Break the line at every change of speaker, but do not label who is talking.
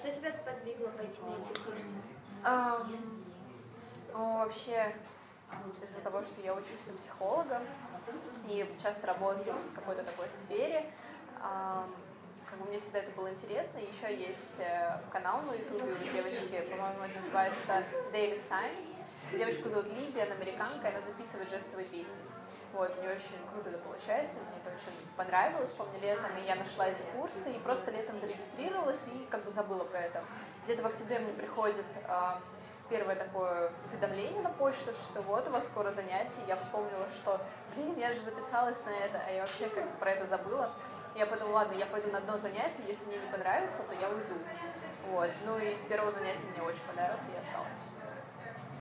Что тебя сподвигло пойти на эти курсы?
Ну, вообще, из-за того, что я учусь на психолога и часто работаю в какой-то такой сфере, как бы мне всегда это было интересно. Еще есть канал на YouTube у девочки, по-моему, это называется Daily Sign. Девочку зовут Либи, она американка, она записывает жестовые песни. Вот, у нее очень круто это получается, мне это очень понравилось, помню, летом, и я нашла эти курсы, и просто летом зарегистрировалась, и как бы забыла про это. Где-то в октябре мне приходит первое такое уведомление на почту, что вот у вас скоро занятия. Я вспомнила, что, блин, я же записалась на это, а я вообще как бы про это забыла. Я подумала, ладно, я пойду на одно занятие, если мне не понравится, то я уйду. Вот, ну и с первого занятия мне очень понравилось, и я осталась.